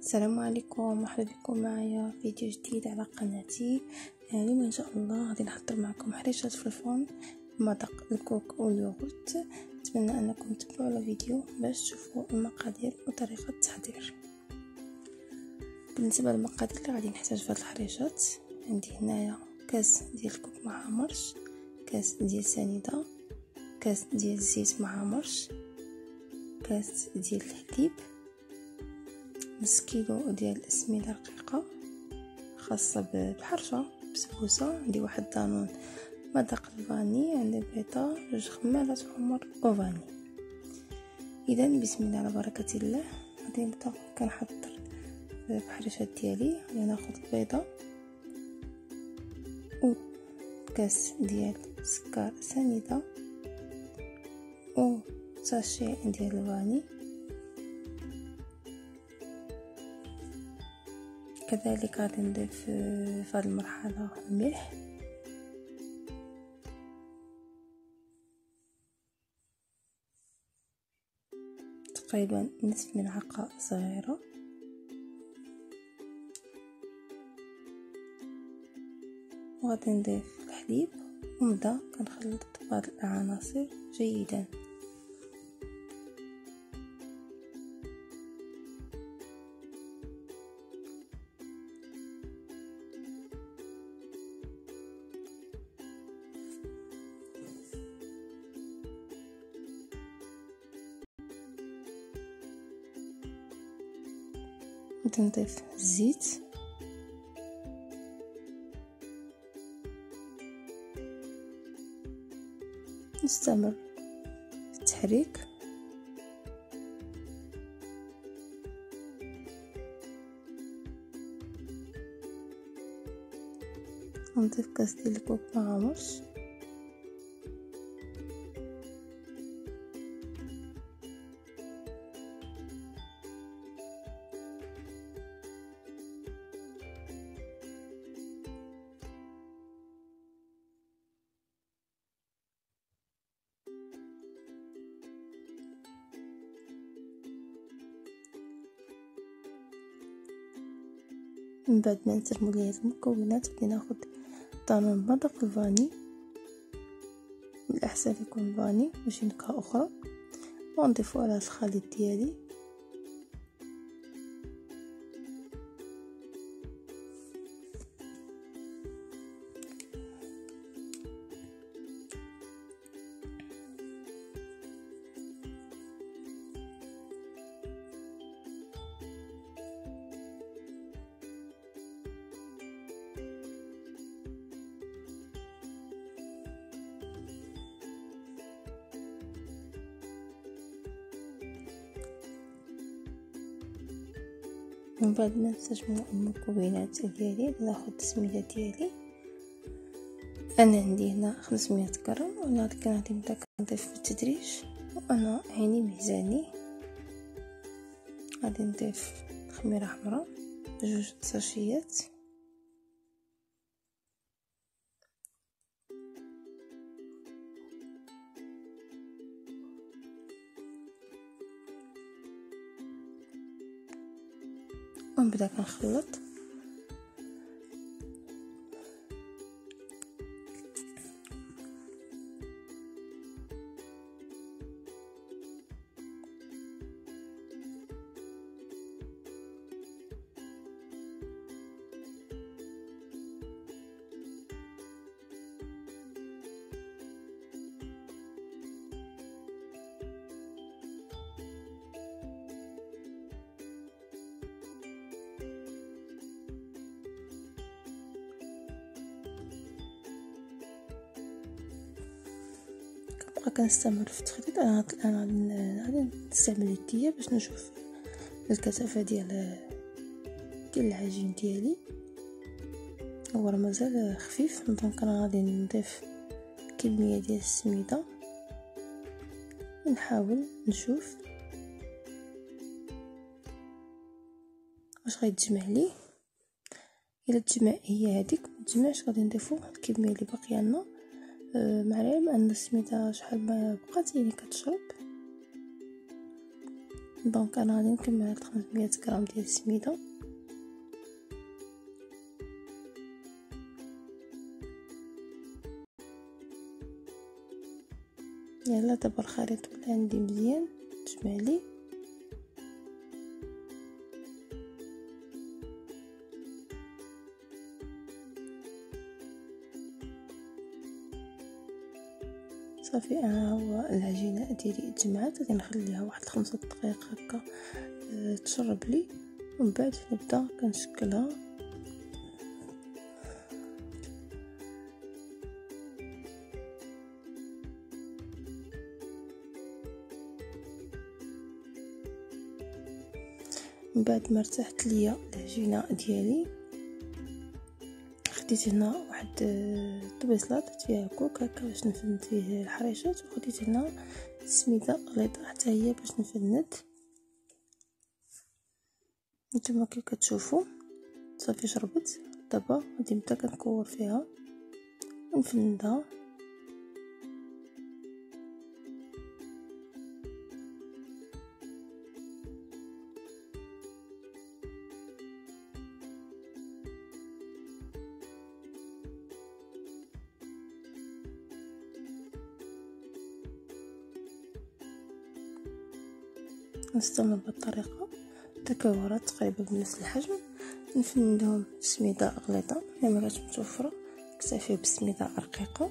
السلام عليكم، مرحبا بكم معايا فيديو جديد على قناتي. اليوم ان شاء الله غادي نحضر معكم حريشات في الفرن بمذاق الكوك واليوغورت. نتمنى انكم تتبعوا الفيديو باش تشوفوا المقادير وطريقه التحضير. بالنسبه للمقادير اللي غادي نحتاج في هاد الحريشات، عندي هنايا كاس ديال الكوك مع مرش، كاس ديال سنيده، كاس ديال الزيت مع مرش، كاس ديال الحليب، نص كيلو ديال السميده رقيقه خاصه بالحرشه بسبوسه، عندي واحد دانون مذاق الفاني، عندي بيضه، جوج خمالات حمر وفاني. اذا بسم الله على بركه الله غادي نبدا كنحضر الحريشات ديالي. غادي ناخذ البيضه وكاس ديال سكر سنيده و ساشي ديال الفاني، كذلك غادي نضيف في هذه المرحله الملح، تقريبا نصف ملعقه صغيره، وغادي نضيف الحليب ونبدا كنخلط هذه العناصر جيدا. نضيف الزيت، نستمر في التحريك، نضيف كاس ديال الكوك مع مرش، من بعد ما نسرمو ليها المكونات غادي ناخد دانون مذاق الفاني، من الاحسن يكون فاني ماشي نكهه اخرى، ونضيفو على الخليط ديالي. من بعد ما نستجمع المكونات ديالي ناخذ السميده ديالي. انا عندي هنا 500 غرام، ولكن غادي نبدا كنضيف بالتدريج، وانا عيني ميزاني. غادي نضيف خميره حمراء جوج ساشيات، ونبدا كنخلط. كنستمر في التخليط. انا غادي نستعمل اليديه باش نشوف الكثافه ديال العجين ديالي. هو راه مازال خفيف، دونك انا غادي نضيف كميه ديال السميده، نحاول نشوف واش غيتجمع لي. الا تجمع هي هذيك، ما تجمعش غادي نضيفو الكميه اللي باقيه لنا، مع العلم ان السميده شحال ما بقات يعني كتشرب. دونك انا غادي نكمل هاد 500 غرام ديال السميده. يلا دابا الخليط ولا عندي مزيان تجمعلي. صافي انا هو العجينه ديالي تجمعات، غادي نخليها واحد 5 دقائق هكا تشرب لي، ومن بعد نبدا كنشكلها. من بعد ما ارتاحت ليا العجينه ديالي، خديت هنا واحد الطبيصله درت فيها كوك هكا باش نفند فيه الحريشات، وخديت هنا السميده غليظه حتى هي باش نفند. نتوما كي كتشوفوا صافي شربت. دابا غادي نبدا كنكور فيها ونفندها. نستمر بالطريقه، تكورات تقريبا بنفس الحجم، نفندهم بسميده غليظه. ما كانتش متوفره نكتفي بسميده رقيقه.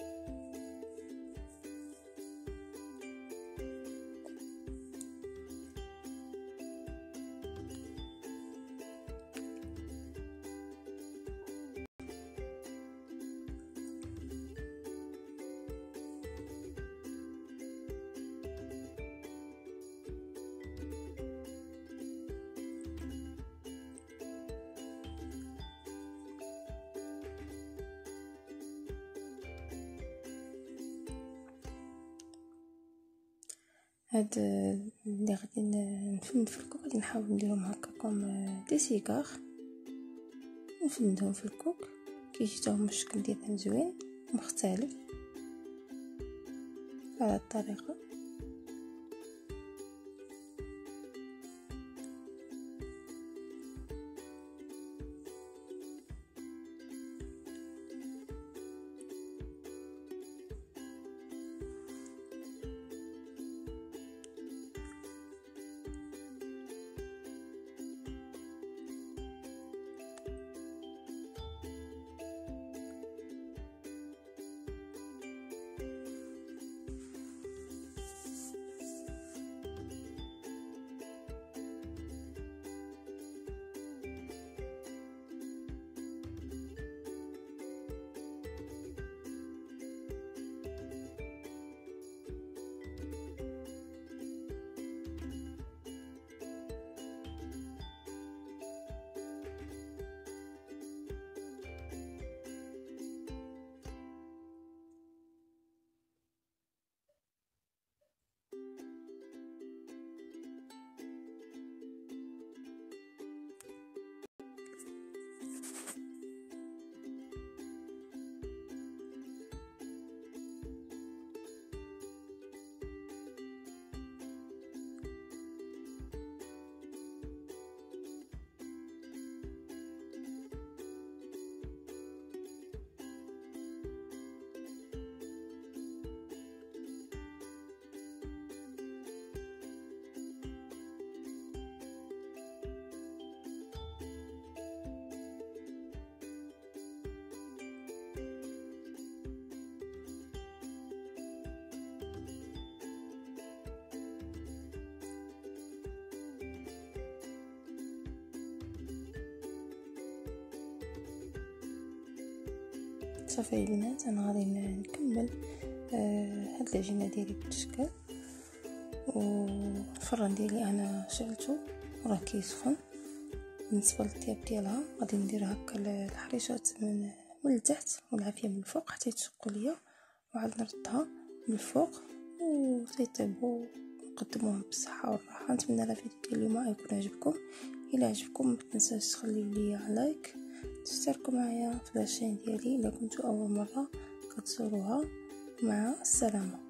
هاد اللي غادي نفند في الكوك غادي نحاول نديرهم هكا كوم دي سيغار، نفندهم في الكوك كيجي حتى هما الشكل ديالهم زوين مختلف على الطريقه. صافي البنات انا غادي نكمل هاد العجينه ديالي بالتشكال، والفران ديالي انا شعلته راه كيسخن. بالنسبه للطياب ديالها غادي ندير هكا الحريشات من التحت والعافيه من الفوق حتى يتشقوا ليا، وعاد نردها من الفوق وتيطيبوا. نقدموهم بالصحه والراحه. نتمنى لا فيديو ديال اليوم يكون عجبكم. الى عجبكم ما تنساوش تخليو لي لايك، تشتركوا معايا في لاشين ديالي الا كنتو اول مره كتزوروها. مع السلامه.